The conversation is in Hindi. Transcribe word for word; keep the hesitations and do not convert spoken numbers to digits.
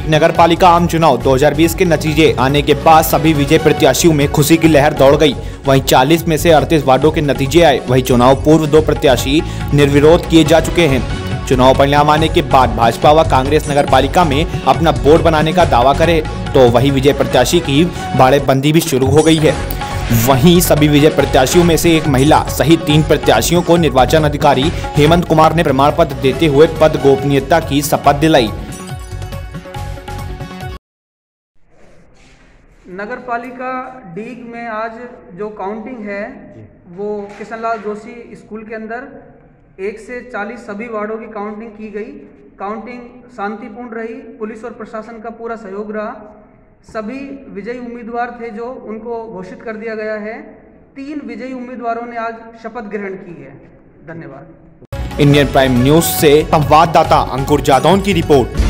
नगर पालिका आम चुनाव दो हज़ार बीस के नतीजे आने के बाद सभी विजय प्रत्याशियों में खुशी की लहर दौड़ गई। वहीं चालीस में से अड़तीस वार्डों के नतीजे आए। वहीं चुनाव पूर्व दो प्रत्याशी निर्विरोध किए जा चुके हैं। चुनाव परिणाम आने के बाद भाजपा व कांग्रेस नगर पालिका में अपना बोर्ड बनाने का दावा करे तो वही विजय प्रत्याशी की बाड़ेबंदी भी शुरू हो गई है। वहीं सभी विजय प्रत्याशियों में से एक महिला सहित तीन प्रत्याशियों को निर्वाचन अधिकारी हेमंत कुमार ने प्रमाण पत्र देते हुए पद गोपनीयता की शपथ दिलाई। नगर पालिका डीग में आज जो काउंटिंग है वो किशनलाल जोशी स्कूल के अंदर एक से चालीस सभी वार्डों की काउंटिंग की गई। काउंटिंग शांतिपूर्ण रही। पुलिस और प्रशासन का पूरा सहयोग रहा। सभी विजयी उम्मीदवार थे जो उनको घोषित कर दिया गया है। तीन विजयी उम्मीदवारों ने आज शपथ ग्रहण की है। धन्यवाद। इंडियन प्राइम न्यूज से संवाददाता अंकुर जादौन की रिपोर्ट।